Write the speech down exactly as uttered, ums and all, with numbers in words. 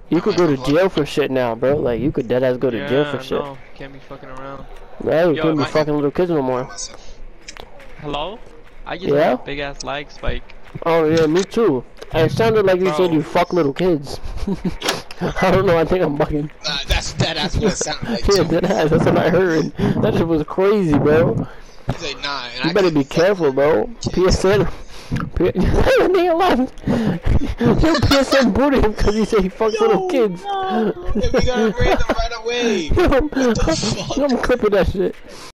You could go to jail for shit now, bro. Like, you could deadass go to yeah, jail for shit. No, can't be fucking around. Yeah, you Yo, couldn't be I, fucking little kids no more. hello? I just Yeah? had a big ass lag spike. Oh yeah, me too. And it sounded like you Bro. said you fuck little kids. I don't know, I think I'm bugging. Nah, that's that. That's what it sounded like. Yeah, Too. deadass, that's what I heard. That shit was crazy, bro. He's like, nah, and You I better can't be careful, bro. P S N. P nigga left. Yo, P S N booted him because he said he fucks Yo, little kids. No. And we gotta raid them right away. Yo, What the fuck? I'm clipping that shit.